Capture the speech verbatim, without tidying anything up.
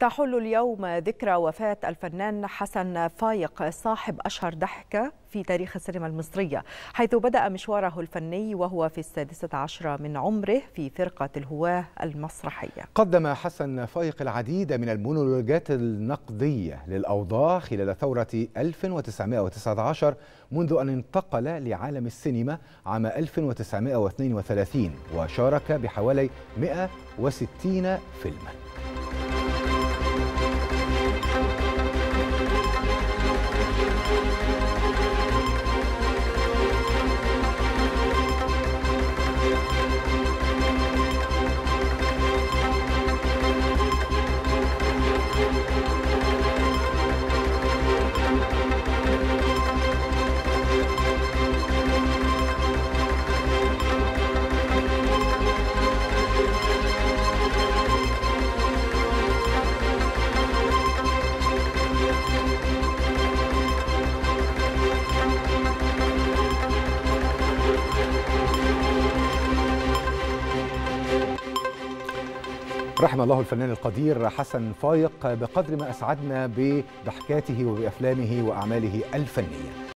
تحل اليوم ذكرى وفاة الفنان حسن فايق صاحب أشهر ضحكة في تاريخ السينما المصرية، حيث بدأ مشواره الفني وهو في السادسة عشرة من عمره في فرقة الهواة المسرحية. قدم حسن فايق العديد من المونولوجات النقدية للأوضاع خلال ثورة ألف وتسعمائة وتسعة عشر منذ أن انتقل لعالم السينما عام ألف وتسعمائة واثنين وثلاثين، وشارك بحوالي مئة وستين فيلما. رحم الله الفنان القدير حسن فايق بقدر ما أسعدنا بضحكاته وبأفلامه وأعماله الفنية.